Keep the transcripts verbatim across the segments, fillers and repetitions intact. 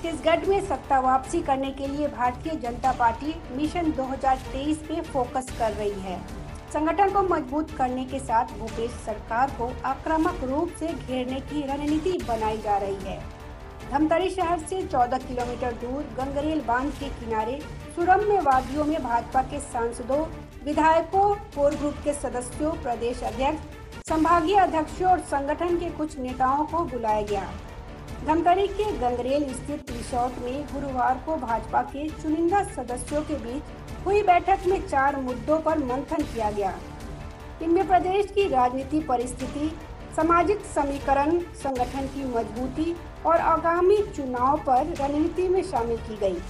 छत्तीसगढ़ में सत्ता वापसी करने के लिए भारतीय जनता पार्टी मिशन दो हज़ार तेईस पे फोकस कर रही है। संगठन को मजबूत करने के साथ भूपेश सरकार को आक्रामक रूप से घेरने की रणनीति बनाई जा रही है। धमतरी शहर से चौदह किलोमीटर दूर गंगरेल बांध के किनारे सुरम्य वादियों में भाजपा के सांसदों, विधायकों, कोर ग्रुप के सदस्यों, प्रदेश अध्यक्ष, संभागीय अध्यक्षों और संगठन के कुछ नेताओं को बुलाया गया। धमतरी के गंगरेल स्थित रिसोर्ट में गुरुवार को भाजपा के चुनिंदा सदस्यों के बीच हुई बैठक में चार मुद्दों पर मंथन किया गया। इनमें प्रदेश की राजनीतिक परिस्थिति, सामाजिक समीकरण, संगठन की मजबूती और आगामी चुनाव पर रणनीति में शामिल की गई।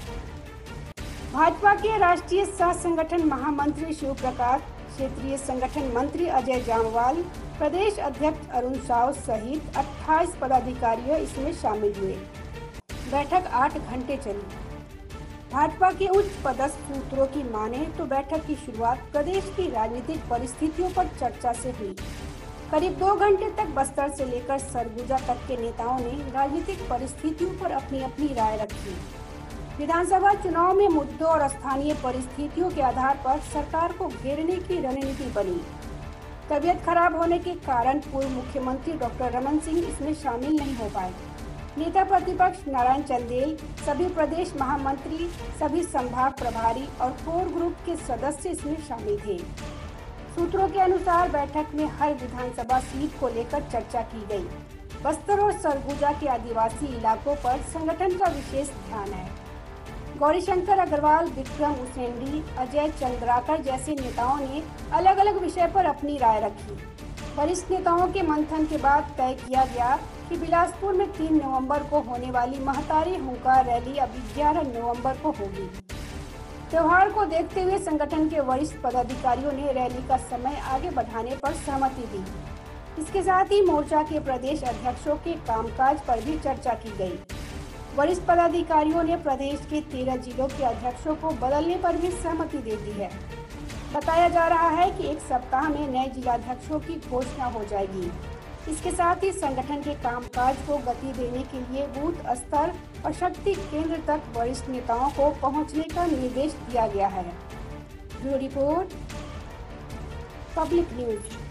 भाजपा के राष्ट्रीय सह संगठन महामंत्री शिव प्रकाश, क्षेत्रीय संगठन मंत्री अजय जामवाल, प्रदेश अध्यक्ष अरुण साव सहित अट्ठाईस पदाधिकारी इसमें शामिल हुए। बैठक आठ घंटे चली। भाजपा के उच्च पदस्थ सूत्रों की माने तो बैठक की शुरुआत प्रदेश की राजनीतिक परिस्थितियों पर चर्चा से हुई। करीब दो घंटे तक बस्तर से लेकर सरगुजा तक के नेताओं ने राजनीतिक परिस्थितियों पर अपनी अपनी राय रखी। विधानसभा चुनाव में मुद्दों और स्थानीय परिस्थितियों के आधार पर सरकार को घेरने की रणनीति बनी। तबियत खराब होने के कारण पूर्व मुख्यमंत्री डॉक्टर रमन सिंह इसमें शामिल नहीं हो पाए। नेता प्रतिपक्ष नारायण चंदेल, सभी प्रदेश महामंत्री, सभी संभाग प्रभारी और कोर ग्रुप के सदस्य इसमें शामिल थे। सूत्रों के अनुसार बैठक में हर विधानसभा सीट को लेकर चर्चा की गई। बस्तर और सरगुजा के आदिवासी इलाकों पर संगठन का विशेष ध्यान है। गौरीशंकर अग्रवाल, विक्रम उसेंडी, अजय चंद्राकर जैसे नेताओं ने अलग अलग विषय पर अपनी राय रखी। वरिष्ठ नेताओं के मंथन के बाद तय किया गया कि बिलासपुर में तीन नवंबर को होने वाली महतारी हुंकार रैली अभी ग्यारह नवंबर को होगी। त्योहार को देखते हुए संगठन के वरिष्ठ पदाधिकारियों ने रैली का समय आगे बढ़ाने पर सहमति दी। इसके साथ ही मोर्चा के प्रदेश अध्यक्षों के कामकाज पर भी चर्चा की गई। वरिष्ठ पदाधिकारियों ने प्रदेश के तेरह जिलों के अध्यक्षों को बदलने पर भी सहमति दे दी है। बताया जा रहा है कि एक सप्ताह में नए जिलाध्यक्षों की घोषणा हो जाएगी। इसके साथ ही संगठन के कामकाज को गति देने के लिए बूथ स्तर और शक्ति केंद्र तक वरिष्ठ नेताओं को पहुंचने का निर्देश दिया गया है। Bureau report, public news.